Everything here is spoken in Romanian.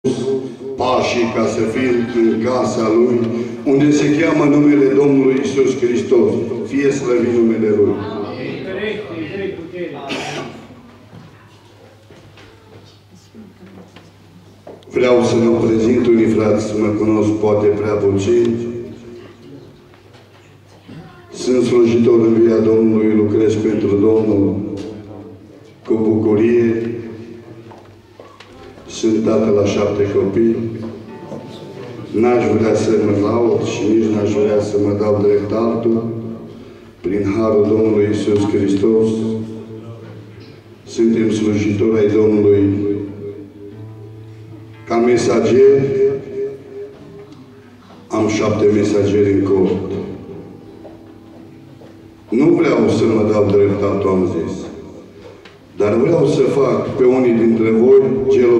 pașii ca să fim în casa Lui, unde se cheamă numele Domnului Iisus Hristos. Fie slăvit numele Lui. Vreau să mă prezint, unii frați mă cunosc poate prea puțin. Sunt slujitor în via Domnului, lucrez pentru Domnul cu bucurie. Sunt tată la 7 copii. N-aș vrea să mă laud și nici n-aș vrea să mă dau drept altul. Prin harul Domnului Iisus Hristos suntem slujitori ai Domnului. Ca mesager am 7 mesageri în cort. Nu vreau să mă dau drept altul, am zis. Dar vreau să fac pe unii dintre voi